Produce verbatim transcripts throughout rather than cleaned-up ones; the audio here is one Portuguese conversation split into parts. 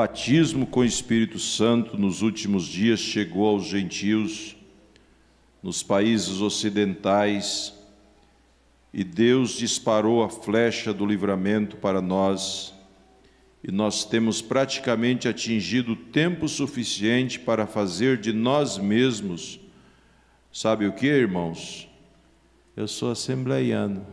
batismo com o Espírito Santo nos últimos dias chegou aos gentios, nos países ocidentais, e Deus disparou a flecha do livramento para nós, e nós temos praticamente atingido tempo suficiente para fazer de nós mesmos, sabe o que, irmãos? Eu sou assembleiano,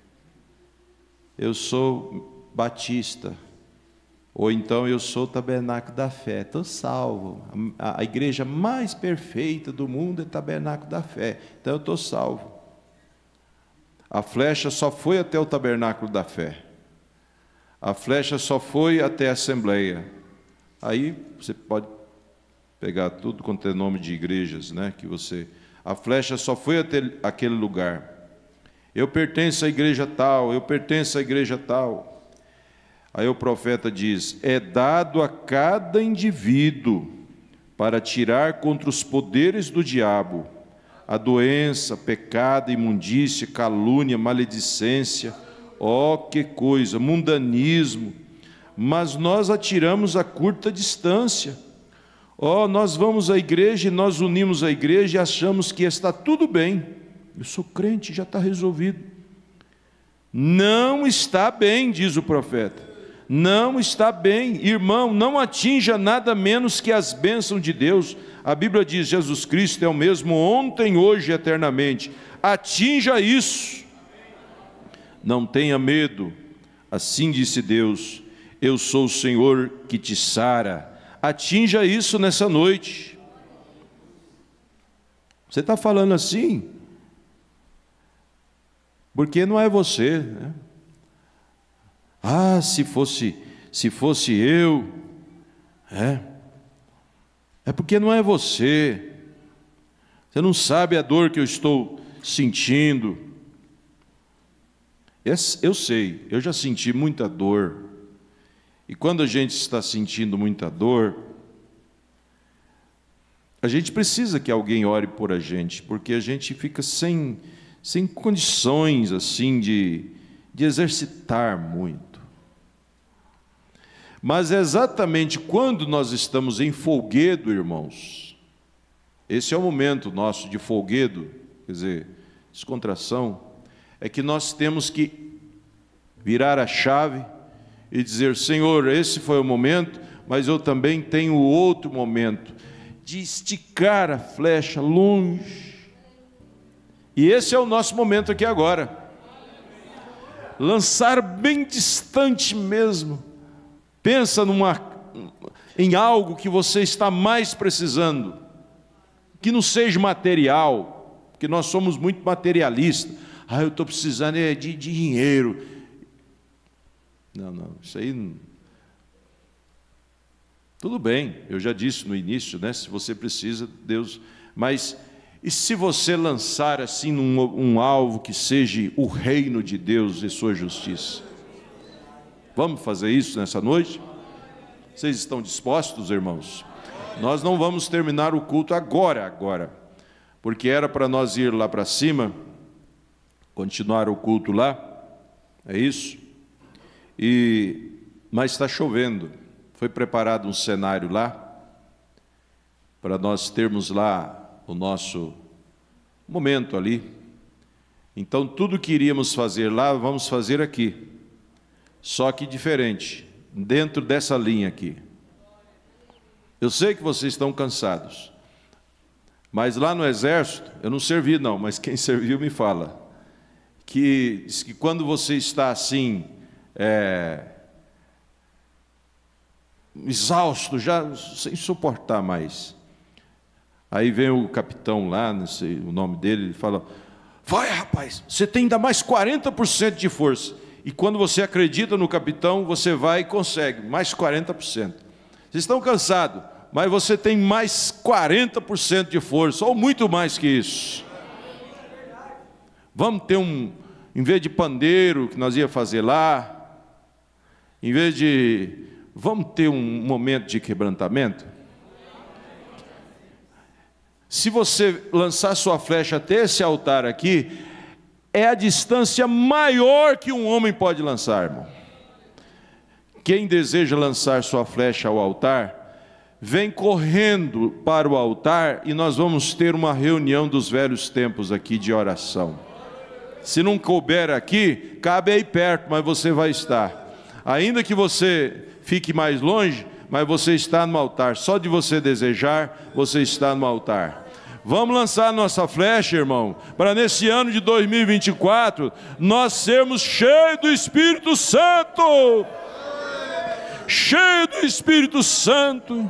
eu sou batista, ou então eu sou Tabernáculo da Fé, estou salvo. A, a igreja mais perfeita do mundo é Tabernáculo da Fé, então eu estou salvo. A flecha só foi até o Tabernáculo da Fé, a flecha só foi até a Assembleia. Aí você pode pegar tudo quanto é nome de igrejas, né, que você... A flecha só foi até aquele lugar. Eu pertenço à igreja tal, eu pertenço à igreja tal. Aí o profeta diz: é dado a cada indivíduo para tirar contra os poderes do diabo a doença, pecado, imundícia, calúnia, maledicência, ó que coisa, mundanismo, mas nós atiramos a curta distância. Ó, nós vamos à igreja e nós unimos a igreja e achamos que está tudo bem. Eu sou crente, já está resolvido. Não está bem, diz o profeta. Não está bem, irmão, não atinja nada menos que as bênçãos de Deus. A Bíblia diz: Jesus Cristo é o mesmo ontem, hoje e eternamente. Atinja isso. Não tenha medo, assim disse Deus: eu sou o Senhor que te sara. Atinja isso nessa noite. Você está falando assim porque não é você, né? Ah, se fosse, se fosse eu, é, é porque não é você, você não sabe a dor que eu estou sentindo. Eu sei, eu já senti muita dor, e quando a gente está sentindo muita dor, a gente precisa que alguém ore por a gente, porque a gente fica sem, sem condições assim de, de exercitar muito. Mas é exatamente quando nós estamos em folguedo, irmãos, esse é o momento nosso de folguedo, quer dizer, descontração, é que nós temos que virar a chave e dizer: Senhor, esse foi o momento, mas eu também tenho outro momento, de esticar a flecha longe, e esse é o nosso momento aqui agora, lançar bem distante mesmo. Pensa numa, em algo que você está mais precisando, que não seja material, porque nós somos muito materialistas. Ah, eu estou precisando de, de dinheiro. Não, não, isso aí não... Tudo bem, eu já disse no início, né? Se você precisa, Deus... Mas e se você lançar assim num, um alvo que seja o reino de Deus e sua justiça? Vamos fazer isso nessa noite? Vocês estão dispostos, irmãos? Nós não vamos terminar o culto agora, agora, porque era para nós ir lá para cima, continuar o culto lá, é isso? E, mas está chovendo, foi preparado um cenário lá, para nós termos lá o nosso momento ali. Então tudo que iríamos fazer lá, vamos fazer aqui. Só que diferente, dentro dessa linha aqui. Eu sei que vocês estão cansados, mas lá no exército, eu não servi não, mas quem serviu me fala, que diz que quando você está assim, é, exausto, já sem suportar mais, aí vem o capitão lá, não sei o nome dele, ele fala: vai rapaz, você tem ainda mais quarenta por cento de força. E quando você acredita no capitão, você vai e consegue mais quarenta por cento. Vocês estão cansados, mas você tem mais quarenta por cento de força, ou muito mais que isso. Vamos ter um, em vez de pandeiro, que nós ia fazer lá, em vez de... Vamos ter um momento de quebrantamento? Se você lançar sua flecha até esse altar aqui, é a distância maior que um homem pode lançar, irmão. Quem deseja lançar sua flecha ao altar, vem correndo para o altar e nós vamos ter uma reunião dos velhos tempos aqui de oração. Se não couber aqui, cabe aí perto, mas você vai estar. Ainda que você fique mais longe, mas você está no altar. Só de você desejar, você está no altar. Vamos lançar nossa flecha, irmão, para nesse ano de dois mil e vinte e quatro, nós sermos cheios do Espírito Santo. Cheio do Espírito Santo.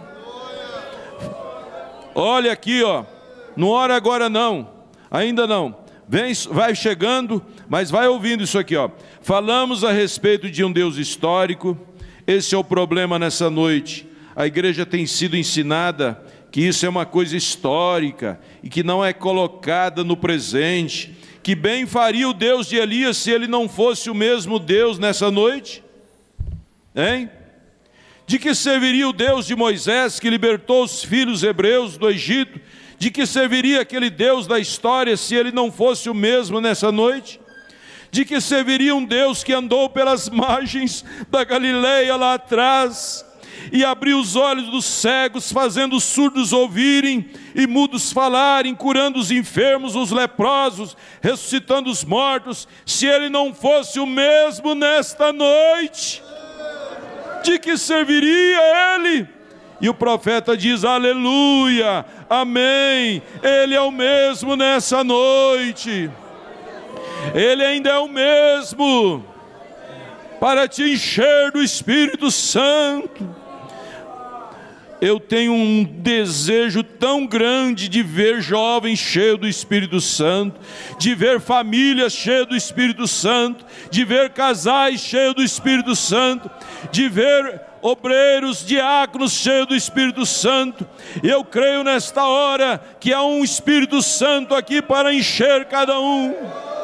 Olha aqui, ó, não ora agora não, ainda não, vem, vai chegando, mas vai ouvindo isso aqui, ó. Falamos a respeito de um Deus histórico, esse é o problema nessa noite. A igreja tem sido ensinada que isso é uma coisa histórica e que não é colocada no presente, que bem faria o Deus de Elias se ele não fosse o mesmo Deus nessa noite, hein? De que serviria o Deus de Moisés, que libertou os filhos hebreus do Egito? De que serviria aquele Deus da história, se ele não fosse o mesmo nessa noite? De que serviria um Deus que andou pelas margens da Galileia lá atrás, e abriu os olhos dos cegos, fazendo os surdos ouvirem, e mudos falarem, curando os enfermos, os leprosos, ressuscitando os mortos, se ele não fosse o mesmo nesta noite? De que serviria ele? E o profeta diz: aleluia, amém, ele é o mesmo nessa noite, ele ainda é o mesmo, para te encher do Espírito Santo. Eu tenho um desejo tão grande de ver jovens cheios do Espírito Santo, de ver famílias cheias do Espírito Santo, de ver casais cheios do Espírito Santo, de ver obreiros, diáconos cheios do Espírito Santo. Eu creio nesta hora que há um Espírito Santo aqui para encher cada um.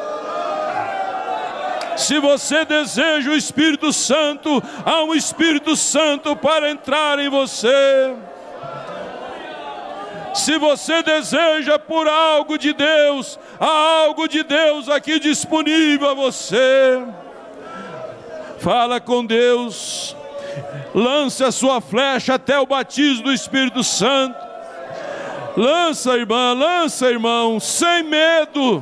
Se você deseja o Espírito Santo, há um Espírito Santo para entrar em você. Se você deseja por algo de Deus, há algo de Deus aqui disponível a você. Fala com Deus, lance a sua flecha até o batismo do Espírito Santo. Lança, irmã, lança, irmão, sem medo.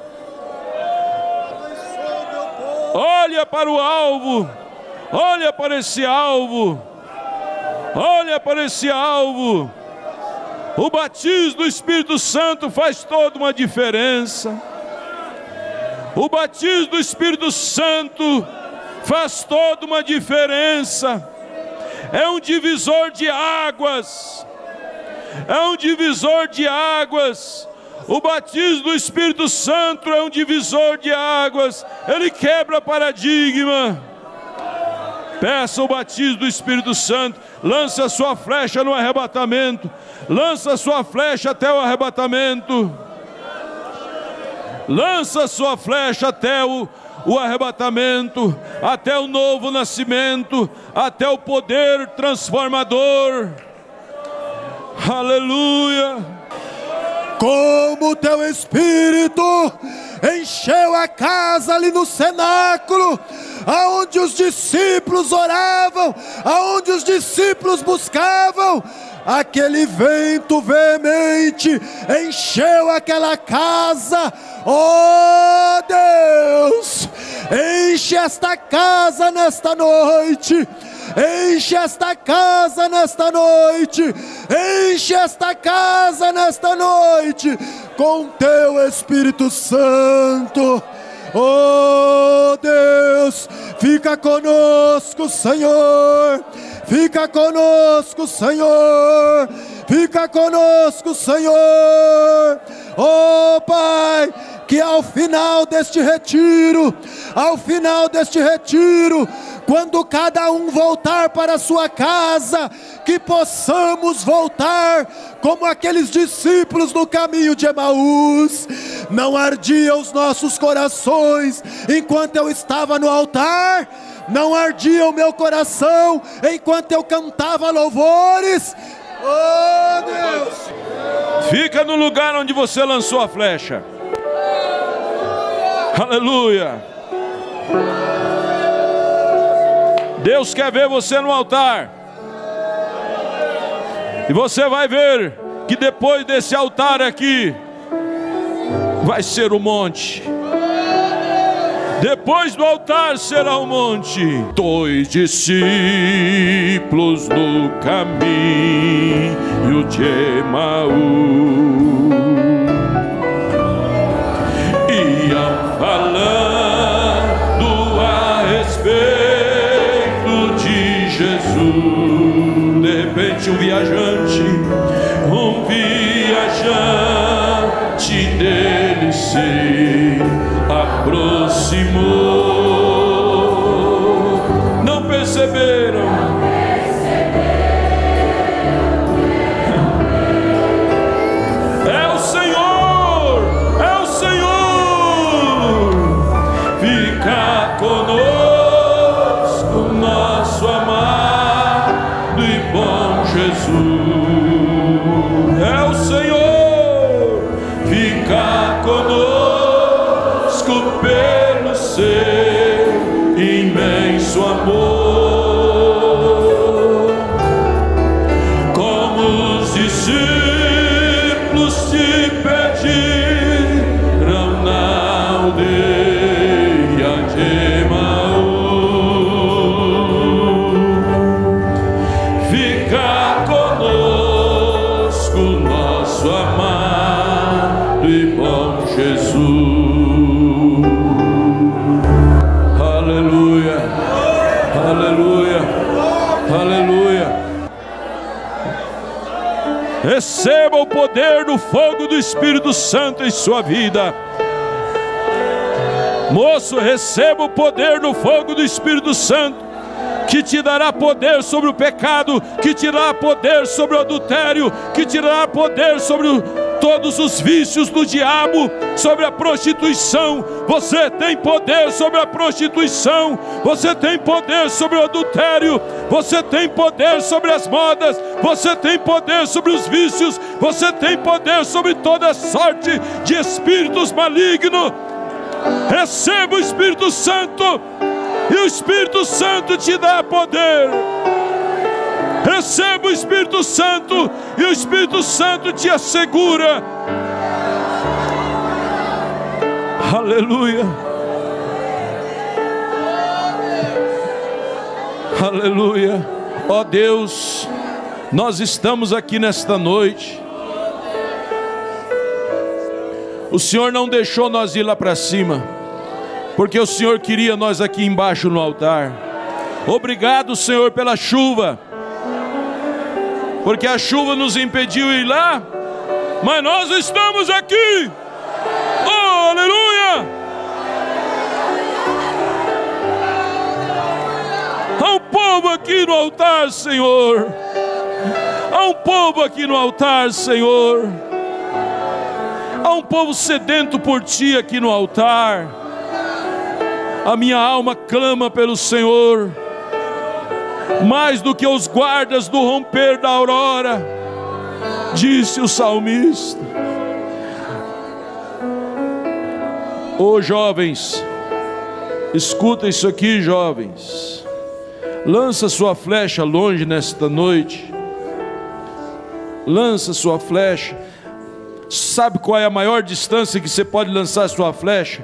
Olha para o alvo, olha para esse alvo, olha para esse alvo. O batismo do Espírito Santo faz toda uma diferença. O batismo do Espírito Santo faz toda uma diferença. É um divisor de águas, é um divisor de águas. O batismo do Espírito Santo é um divisor de águas, ele quebra paradigma. Peça o batismo do Espírito Santo, lance a sua flecha no arrebatamento, lança a sua flecha até o arrebatamento, lança a sua flecha até o, o arrebatamento, até o novo nascimento, até o poder transformador. Aleluia! Como o teu Espírito encheu a casa ali no cenáculo, aonde os discípulos oravam, aonde os discípulos buscavam, aquele vento veemente encheu aquela casa. Oh Deus, enche esta casa nesta noite. Enche esta casa nesta noite, enche esta casa nesta noite, com teu Espírito Santo. Oh Deus, fica conosco, Senhor, fica conosco, Senhor, fica conosco, Senhor. Oh Pai, que ao final deste retiro, ao final deste retiro, quando cada um voltar para a sua casa, que possamos voltar como aqueles discípulos no caminho de Emaús. Não ardiam os nossos corações enquanto eu estava no altar, não ardia o meu coração enquanto eu cantava louvores. Oh Deus! Fica no lugar onde você lançou a flecha. Aleluia! Deus quer ver você no altar. E você vai ver que depois desse altar aqui, vai ser o monte. Depois do altar será o monte. Dois discípulos no caminho de Emaús iam falando a respeito de Jesus. De repente um viajante, um viajante dele se aproximou. Não perceberam, não perceberam. É o Senhor, é o Senhor. Fica conosco, nosso amado e bom Jesus. É o Senhor, fica conosco pelo seu imenso amor. Como os discípulos te pediram na aldeia de Emaús, fica conosco, nosso amado e bom Jesus. Aleluia, aleluia, aleluia. Receba o poder do fogo do Espírito Santo em sua vida. Moço, receba o poder do fogo do Espírito Santo, que te dará poder sobre o pecado, que te dará poder sobre o adultério, que te dará poder sobre o todos os vícios do diabo, sobre a prostituição. Você tem poder sobre a prostituição, você tem poder sobre o adultério, você tem poder sobre as modas, você tem poder sobre os vícios, você tem poder sobre toda sorte de espíritos malignos. Receba o Espírito Santo, e o Espírito Santo te dá poder. Receba o Espírito Santo, e o Espírito Santo te assegura. Aleluia. Aleluia. Ó Deus, nós estamos aqui nesta noite. O Senhor não deixou nós ir lá para cima, porque o Senhor queria nós aqui embaixo no altar. Obrigado, Senhor, pela chuva, porque a chuva nos impediu ir lá, mas nós estamos aqui. Oh, aleluia! Há um povo aqui no altar, Senhor. Há um povo aqui no altar, Senhor. Há um povo sedento por Ti aqui no altar. A minha alma clama pelo Senhor, mais do que os guardas do romper da aurora, disse o salmista. Ô oh, jovens, escuta isso aqui, jovens. Lança sua flecha longe nesta noite. Lança sua flecha. Sabe qual é a maior distância que você pode lançar sua flecha?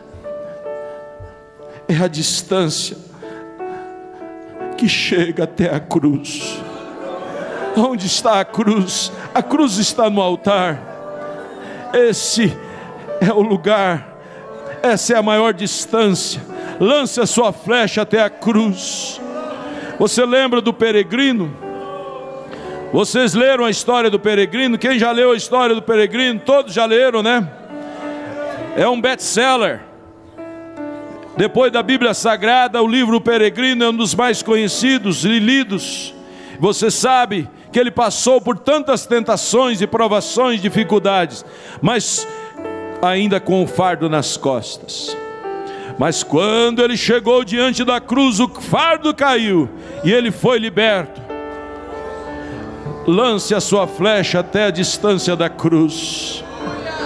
É a distância que chega até a cruz. Onde está a cruz? A cruz está no altar. Esse é o lugar, essa é a maior distância. Lance a sua flecha até a cruz. Você lembra do peregrino? Vocês leram a história do peregrino? Quem já leu a história do peregrino? Todos já leram, né? É um best-seller. Depois da Bíblia Sagrada, o livro O Peregrino é um dos mais conhecidos e lidos. Você sabe que ele passou por tantas tentações e provações, dificuldades, mas ainda com o fardo nas costas. Mas quando ele chegou diante da cruz, o fardo caiu e ele foi liberto. Lance a sua flecha até a distância da cruz.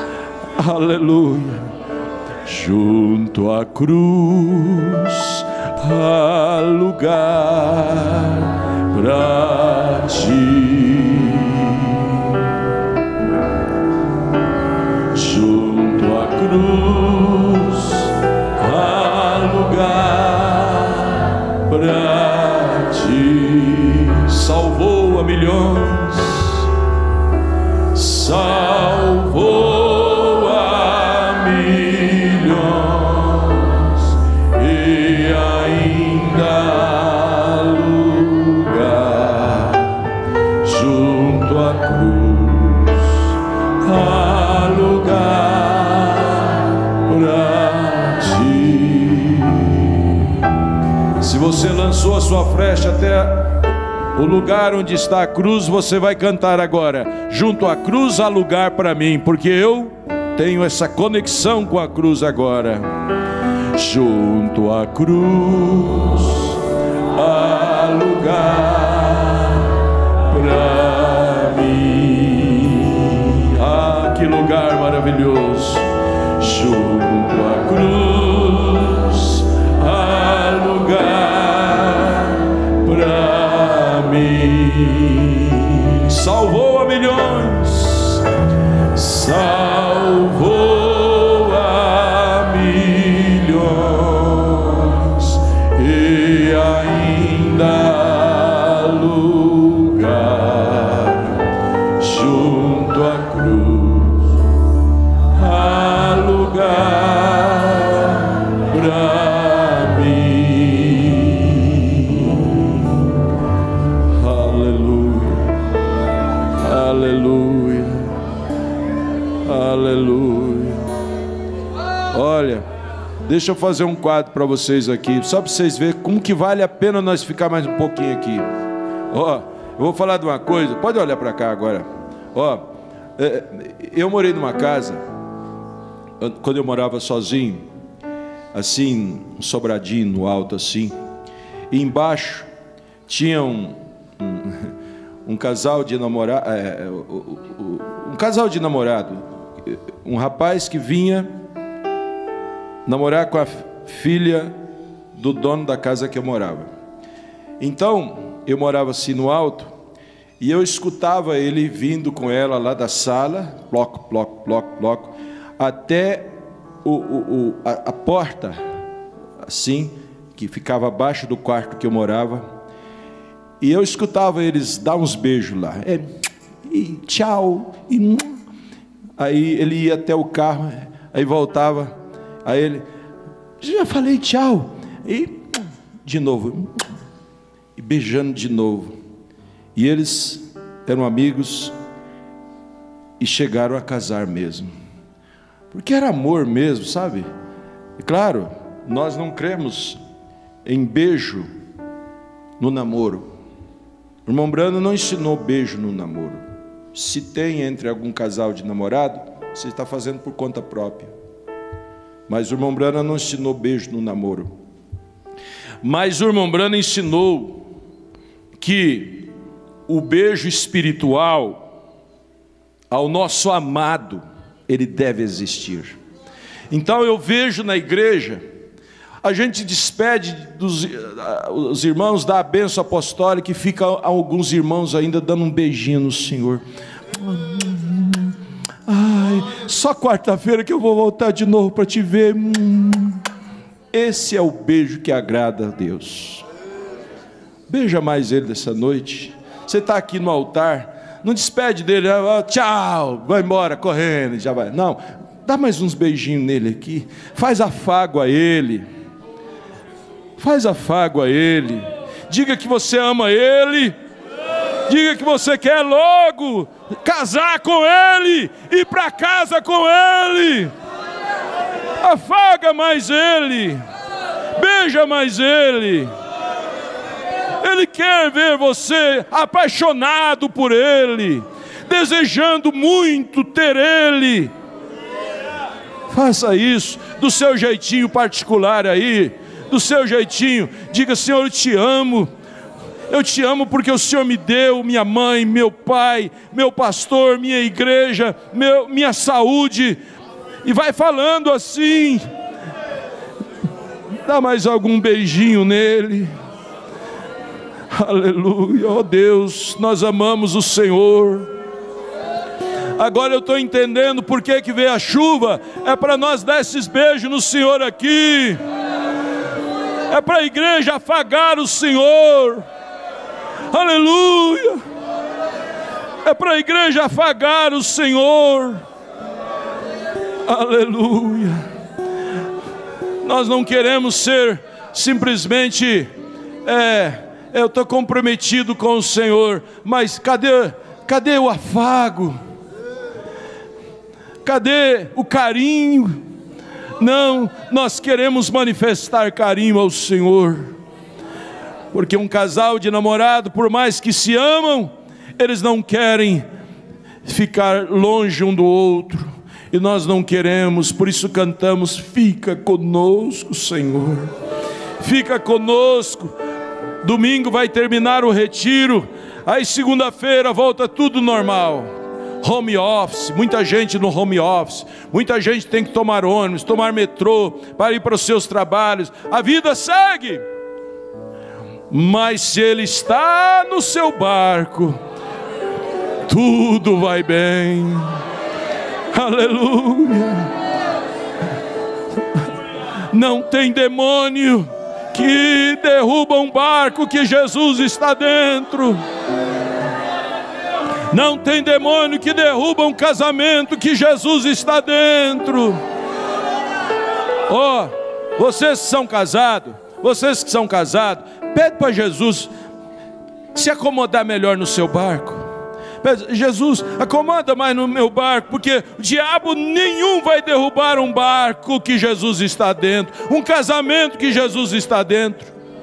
Aleluia. Junto à cruz há lugar pra ti. Junto à cruz há lugar pra ti. Salvou a milhões, salvou a milhões, e ainda há lugar junto à cruz, há lugar pra ti. Se você lançou a sua flecha até o lugar onde está a cruz, você vai cantar agora: junto à cruz há lugar para mim, porque eu tenho essa conexão com a cruz agora. Junto à cruz há lugar para mim. Ah, que lugar maravilhoso! Junto à cruz há lugar para mim. Salvou a milhões, salvou a milhões, e ainda há lugar junto à cruz, há lugar pra mim. Aleluia, aleluia, aleluia. Olha, deixa eu fazer um quadro para vocês aqui, só para vocês verem como que vale a pena nós ficar mais um pouquinho aqui. Ó, eu vou falar de uma coisa, pode olhar para cá agora. Ó, eu morei numa casa, quando eu morava sozinho, assim, um sobradinho no alto assim, e embaixo tinha um, um, um casal de namorado, é, um casal de namorado, um rapaz que vinha namorar com a filha do dono da casa que eu morava. Então, eu morava assim no alto, e eu escutava ele vindo com ela lá da sala, bloco, bloco, bloco, bloco, até o, o, o, a, a porta, assim, que ficava abaixo do quarto que eu morava, e eu escutava eles dar uns beijos lá, é, e tchau, e aí ele ia até o carro, aí voltava, aí ele, já falei tchau, e de novo, e beijando de novo, e eles eram amigos, e chegaram a casar mesmo, porque era amor mesmo, sabe? E claro, nós não cremos em beijo no namoro. O irmão Brando não ensinou beijo no namoro. Se tem entre algum casal de namorado, você está fazendo por conta própria. Mas o irmão Brando não ensinou beijo no namoro. Mas o irmão Brando ensinou que o beijo espiritual ao nosso amado, ele deve existir. Então eu vejo na igreja, a gente despede dos os irmãos, dá a bênção apostólica, e fica alguns irmãos ainda dando um beijinho no Senhor. Ai, só quarta-feira que eu vou voltar de novo para te ver. Esse é o beijo que agrada a Deus. Beija mais ele dessa noite. Você está aqui no altar, não despede dele, oh, tchau, vai embora correndo, já vai. Não, dá mais uns beijinhos nele aqui, faz afago a ele, faz afago a ele, diga que você ama ele, diga que você quer logo casar com ele, ir para casa com ele, afaga mais ele, beija mais ele. Ele quer ver você apaixonado por ele, desejando muito ter ele. Faça isso do seu jeitinho particular aí, do seu jeitinho. Diga: Senhor, eu te amo. Eu te amo porque o Senhor me deu minha mãe, meu pai, meu pastor, minha igreja, meu, minha saúde. E vai falando assim. Dá mais algum beijinho nele. Aleluia. Oh Deus, nós amamos o Senhor. Agora eu estou entendendo por que que veio a chuva. É para nós dar esses beijos no Senhor aqui. É para a igreja afagar o Senhor. Aleluia. É para a igreja afagar o Senhor. Aleluia. Nós não queremos ser simplesmente é, eu estou comprometido com o Senhor, mas cadê, cadê o afago? Cadê o carinho? Não, nós queremos manifestar carinho ao Senhor, porque um casal de namorado, por mais que se amam, eles não querem ficar longe um do outro, e nós não queremos, por isso cantamos: fica conosco, Senhor, fica conosco. Domingo vai terminar o retiro, aí segunda-feira volta tudo normal. Home office, muita gente no home office, muita gente tem que tomar ônibus, tomar metrô para ir para os seus trabalhos. A vida segue, mas se ele está no seu barco, tudo vai bem. Aleluia. Não tem demônio que derruba um barco que Jesus está dentro. Não tem demônio que derruba um casamento que Jesus está dentro. Ó, oh, vocês que são casados, vocês que são casados, pede para Jesus se acomodar melhor no seu barco. Pede: Jesus, acomoda mais no meu barco, porque o diabo nenhum vai derrubar um barco que Jesus está dentro, um casamento que Jesus está dentro.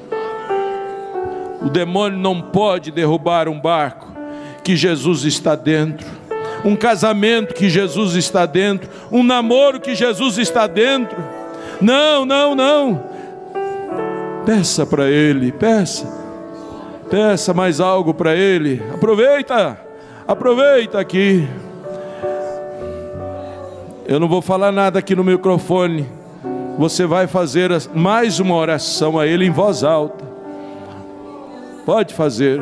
O demônio não pode derrubar um barco que Jesus está dentro, um casamento que Jesus está dentro, um namoro que Jesus está dentro. Não, não, não. Peça para Ele, peça, peça mais algo para Ele. Aproveita, aproveita aqui. Eu não vou falar nada aqui no microfone. Você vai fazer mais uma oração a Ele em voz alta. Pode fazer.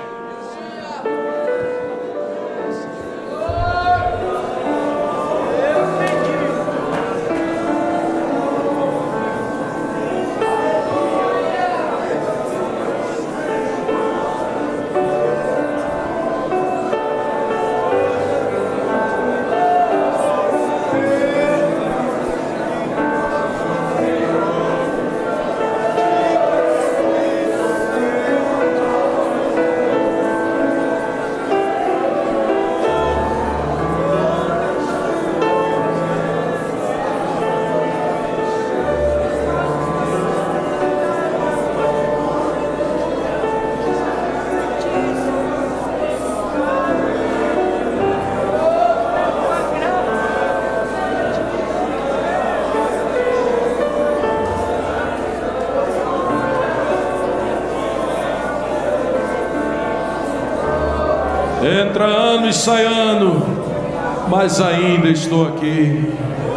Entra ano e sai ano, mas ainda estou aqui.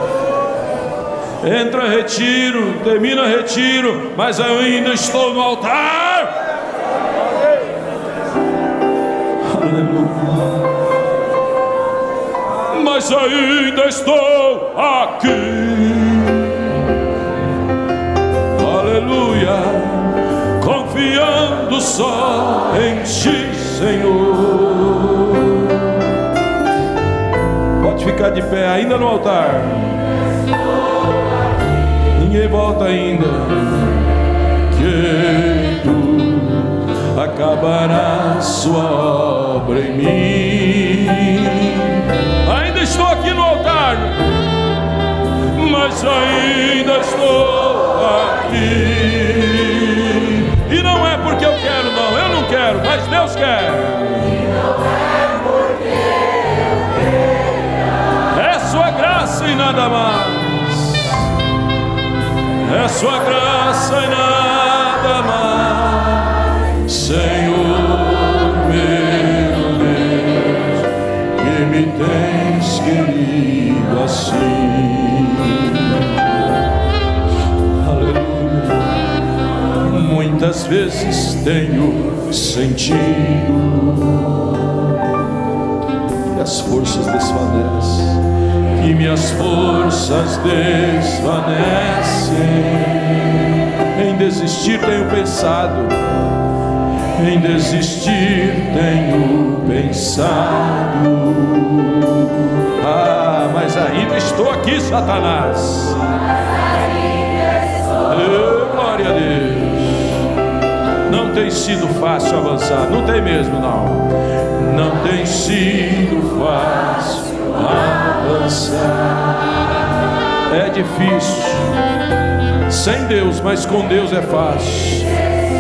Entra retiro, termina retiro, mas ainda estou no altar. Aleluia. Mas ainda estou aqui. Aleluia. Confiando só em Ti, Senhor. Pode ficar de pé ainda no altar. Ninguém volta ainda. Que Tu acabarás sua obra em mim. Ainda estou aqui no altar, mas ainda estou aqui. E não é porque eu quero, não, eu não quero, mas Deus quer. E não é porque eu quero. É sua graça e nada mais. É sua graça e nada mais. Senhor meu Deus, que me tens querido assim. Aleluia. vezes tenho sentido que as forças desfalecem, que minhas forças desvanecem. Em desistir tenho pensado, em desistir tenho pensado. Ah, mas ainda estou aqui, Satanás. Oh, glória a Deus. Não tem sido fácil avançar, não tem mesmo não. Não tem sido fácil avançar. É difícil sem Deus, mas com Deus é fácil.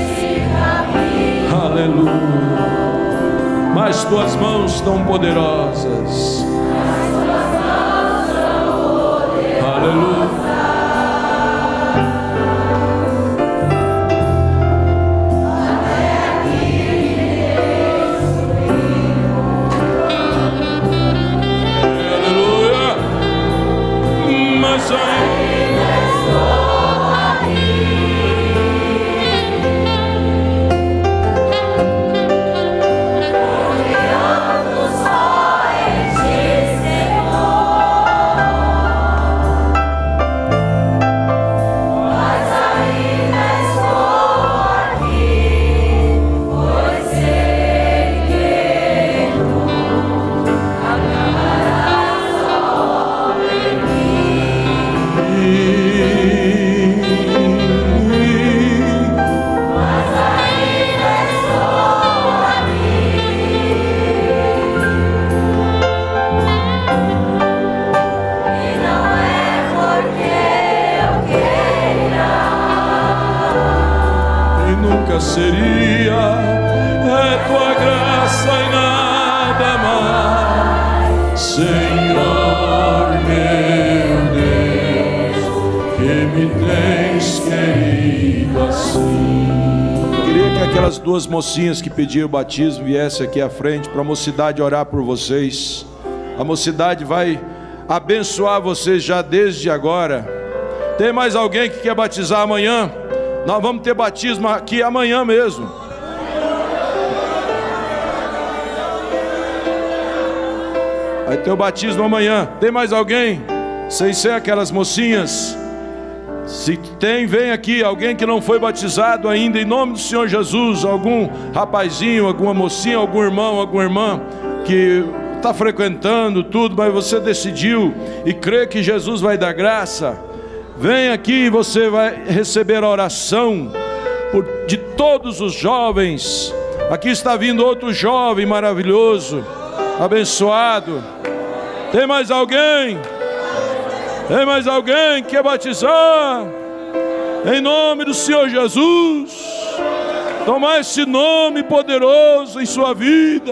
Aleluia. Mas tuas mãos estão poderosas. Aleluia. Seria é tua graça e nada mais, Senhor meu Deus, que me tens querido assim. Queria que aquelas duas mocinhas que pediram o batismo viessem aqui à frente para a mocidade orar por vocês. A mocidade vai abençoar vocês já desde agora. Tem mais alguém que quer batizar amanhã? Nós vamos ter batismo aqui amanhã mesmo. Vai ter o batismo amanhã. Tem mais alguém? Sem ser aquelas mocinhas? Se tem, vem aqui. Alguém que não foi batizado ainda, em nome do Senhor Jesus. Algum rapazinho, alguma mocinha, algum irmão, alguma irmã que está frequentando tudo, mas você decidiu e crê que Jesus vai dar graça. Vem aqui e você vai receber a oração por, de todos os jovens. Aqui está vindo outro jovem maravilhoso, abençoado. Tem mais alguém? Tem mais alguém que quer batizar? Em nome do Senhor Jesus. Tomar esse nome poderoso em sua vida.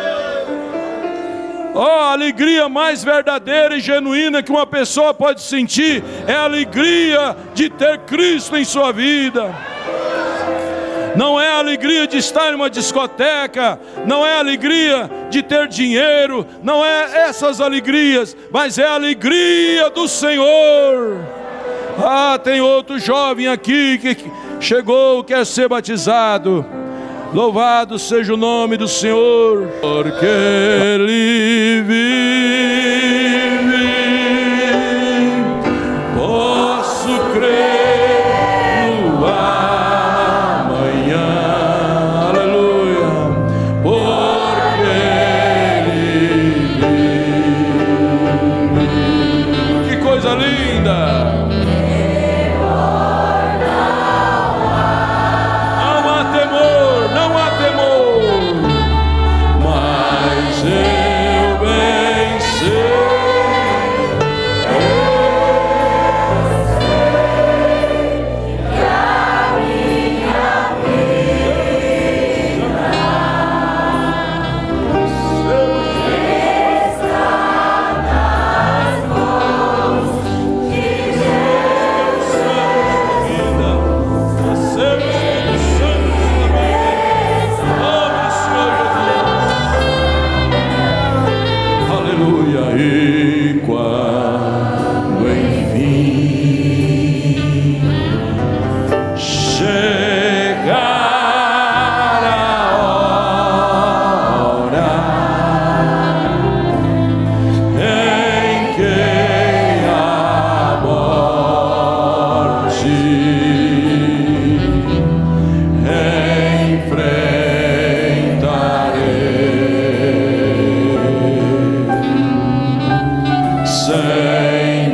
Oh, a alegria mais verdadeira e genuína que uma pessoa pode sentir é a alegria de ter Cristo em sua vida. Não é a alegria de estar em uma discoteca, não é a alegria de ter dinheiro, não é essas alegrias, mas é a alegria do Senhor. Ah, tem outro jovem aqui que chegou, quer ser batizado. Louvado seja o nome do Senhor, porque Ele vive, posso crer no amanhã, aleluia, porque Ele vive. Que coisa linda! Vem,